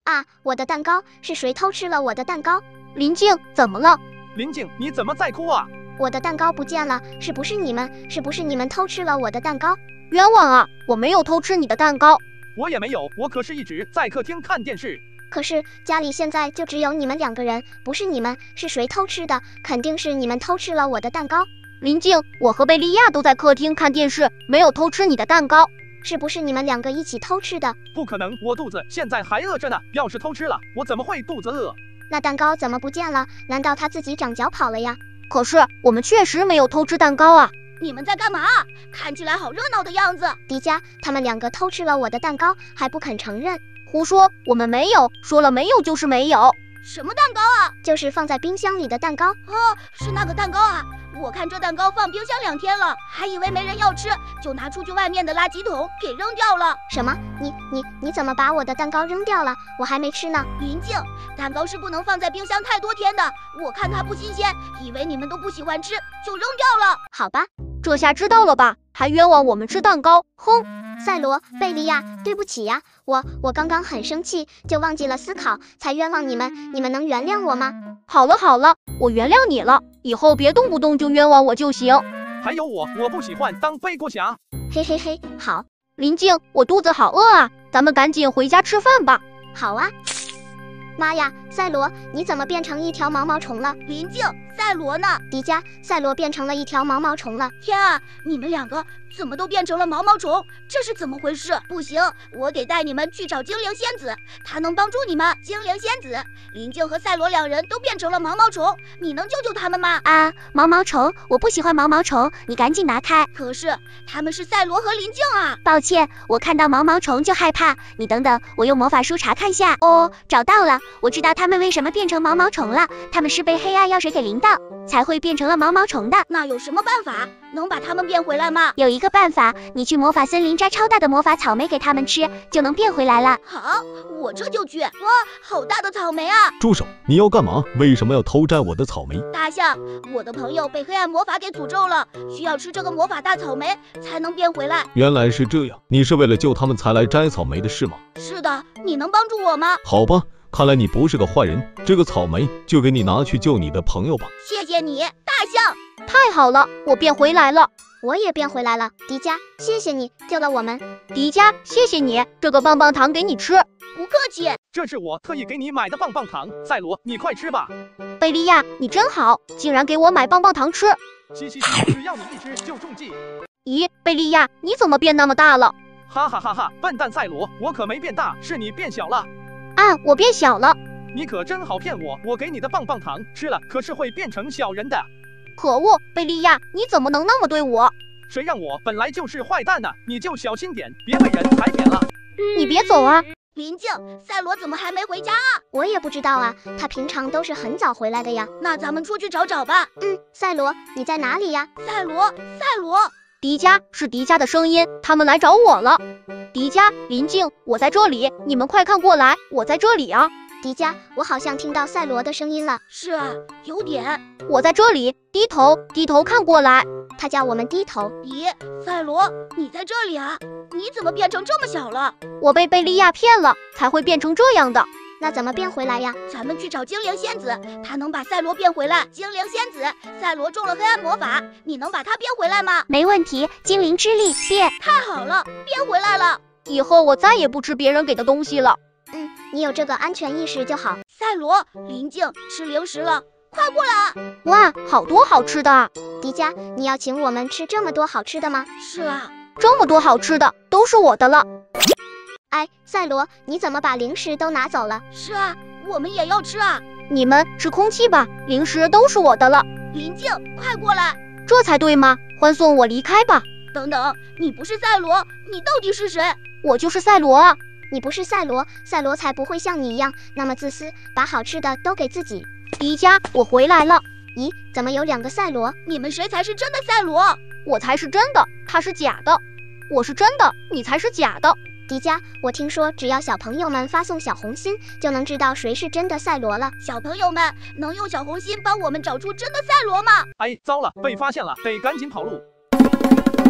啊，我的蛋糕，是谁偷吃了我的蛋糕？ 林静，怎么了？ 林静，你怎么在哭啊？ 我的蛋糕不见了，是不是你们偷吃了我的蛋糕？ 冤枉啊！我没有偷吃你的蛋糕。 我也没有，我可是一直在客厅看电视。 可是家里现在就只有你们2个人，不是你们，是谁偷吃的？肯定是你们偷吃了我的蛋糕。 林静，我和贝利亚都在客厅看电视，没有偷吃你的蛋糕。 是不是你们2个一起偷吃的？ 不可能，我肚子现在还饿着呢。要是偷吃了，我怎么会肚子饿？ 那蛋糕怎么不见了？难道它自己长脚跑了呀？ 可是我们确实没有偷吃蛋糕啊！ 你们在干嘛？看起来好热闹的样子。 迪迦，他们2个偷吃了我的蛋糕，还不肯承认。 胡说，我们没有，说了没有就是没有。 什么蛋糕啊？ 就是放在冰箱里的蛋糕。 哦，是那个蛋糕啊！我看这蛋糕放冰箱2天了，还以为没人要吃，就拿出去外面的垃圾桶给扔掉了。 什么？你怎么把我的蛋糕扔掉了？我还没吃呢。 林静，蛋糕是不能放在冰箱太多天的，我看它不新鲜，以为你们都不喜欢吃，就扔掉了。 好吧， 这下知道了吧？还冤枉我们吃蛋糕，哼！ 赛罗、贝利亚，对不起呀，我刚刚很生气，就忘记了思考，才冤枉你们，你们能原谅我吗？ 好了，我原谅你了，以后别动不动就冤枉我就行。 还有我不喜欢当背锅侠。 嘿嘿嘿，好。 林静，我肚子好饿啊，咱们赶紧回家吃饭吧。 好啊。妈呀，赛罗，你怎么变成一条毛毛虫了？ 林静，赛罗呢？ 迪迦，赛罗变成了一条毛毛虫了。 天啊，你们2个怎么都变成了毛毛虫？这是怎么回事？不行，我得带你们去找精灵仙子，她能帮助你们。精灵仙子，林静和赛罗2人都变成了毛毛虫，你能救救他们吗？ 啊，毛毛虫，我不喜欢毛毛虫，你赶紧拿开。 可是他们是赛罗和林静啊。 抱歉，我看到毛毛虫就害怕，你等等，我用魔法书查看下。哦，找到了，我知道他们为什么变成毛毛虫了，他们是被黑暗药水给淋到，才会变成了毛毛虫的。 那有什么办法能把他们变回来吗？ 有一个办法，你去魔法森林摘超大的魔法草莓给他们吃，就能变回来了。 好，我这就去。哇，好大的草莓啊！ 住手！你要干嘛？为什么要偷摘我的草莓？ 大象，我的朋友被黑暗魔法给诅咒了，需要吃这个魔法大草莓才能变回来。 原来是这样，你是为了救他们才来摘草莓的是吗？ 是的，你能帮助我吗？ 好吧，看来你不是个坏人，这个草莓就给你拿去救你的朋友吧。 谢谢你，大象。 太好了，我变回来了。 我也变回来了。迪迦，谢谢你救了我们。 迪迦，谢谢你，这个棒棒糖给你吃。 不客气， 这是我特意给你买的棒棒糖。赛罗，你快吃吧。 贝利亚，你真好，竟然给我买棒棒糖吃。 嘻嘻嘻，只要你一吃就中计。 咦，贝利亚，你怎么变那么大了？ 哈哈哈哈，笨蛋赛罗，我可没变大，是你变小了。 啊，我变小了。 你可真好骗我给你的棒棒糖吃了，可是会变成小人的。 可恶，贝利亚，你怎么能那么对我？ 谁让我本来就是坏蛋呢？你就小心点，别被人踩扁了。 你别走啊！ 林静，赛罗怎么还没回家啊？ 我也不知道啊，他平常都是很早回来的呀。 那咱们出去找找吧。 赛罗，你在哪里呀？ 赛罗， 迪迦，是迪迦的声音，他们来找我了。迪迦，林静，我在这里，你们快看过来，我在这里啊。 迪迦，我好像听到赛罗的声音了。 是啊，有点。 我在这里，低头看过来。 他叫我们低头。 咦，赛罗，你在这里啊？你怎么变成这么小了？ 我被贝利亚骗了，才会变成这样的。 那怎么变回来呀？ 咱们去找精灵仙子，她能把赛罗变回来。精灵仙子，赛罗中了黑暗魔法，你能把他变回来吗？ 没问题，精灵之力变。 太好了，变回来了。 以后我再也不吃别人给的东西了。 你有这个安全意识就好。 赛罗，林静，吃零食了，快过来！ 哇，好多好吃的啊！ 迪迦，你要请我们吃这么多好吃的吗？ 是啊， 这么多好吃的都是我的了。 哎，赛罗，你怎么把零食都拿走了？ 是啊，我们也要吃啊。 你们吃空气吧，零食都是我的了。 林静，快过来！ 这才对吗？欢送我离开吧。 等等，你不是赛罗，你到底是谁？ 我就是赛罗啊。 你不是赛罗，赛罗才不会像你一样那么自私，把好吃的都给自己。 迪迦，我回来了。 咦，怎么有2个赛罗？ 你们谁才是真的赛罗？ 我才是真的，他是假的。我是真的，你才是假的。 迪迦，我听说只要小朋友们发送小红心，就能知道谁是真的赛罗了。 小朋友们能用小红心帮我们找出真的赛罗吗？ 哎，糟了，被发现了，得赶紧跑路。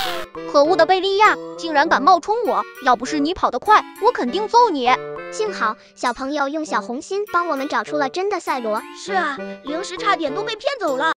可恶的贝利亚，竟然敢冒充我！要不是你跑得快，我肯定揍你。 幸好小朋友用小红心帮我们找出了真的赛罗。 是啊，零食差点都被骗走了。